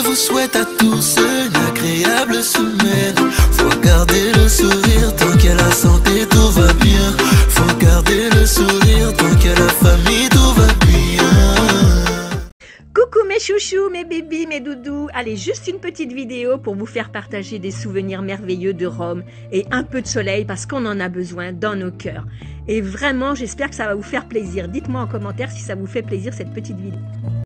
vous souhaite à tous une agréable semaine. Faut garder le sourire tant qu'il y a la santé, tout va bien. Faut garder le sourire tant qu'il y a la famille, tout va bien. Coucou mes chouchous, mes bébés, mes doudous. Allez, juste une petite vidéo pour vous faire partager des souvenirs merveilleux de Rome et un peu de soleil parce qu'on en a besoin dans nos cœurs. Et vraiment, j'espère que ça va vous faire plaisir. Dites-moi en commentaire si ça vous fait plaisir cette petite vidéo.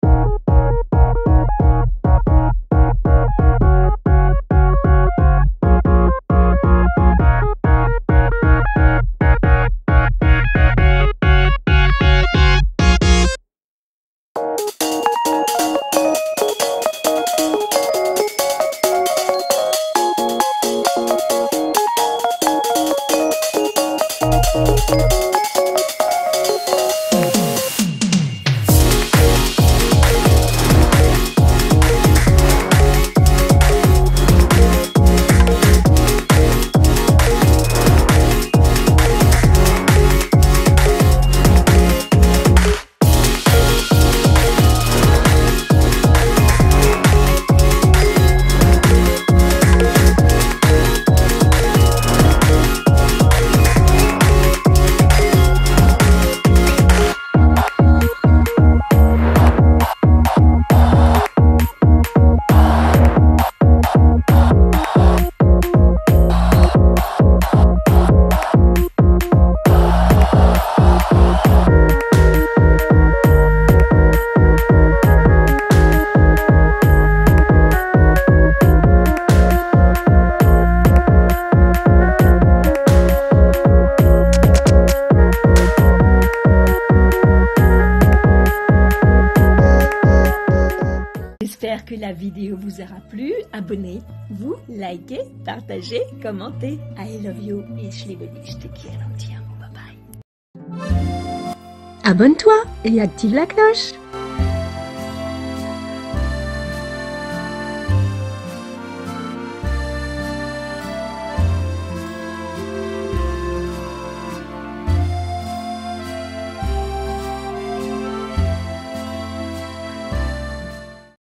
J'espère que la vidéo vous aura plu. Abonnez-vous, likez, partagez, commentez. I love you et je te quiero, ti amo, bye bye. Abonne-toi et active la cloche.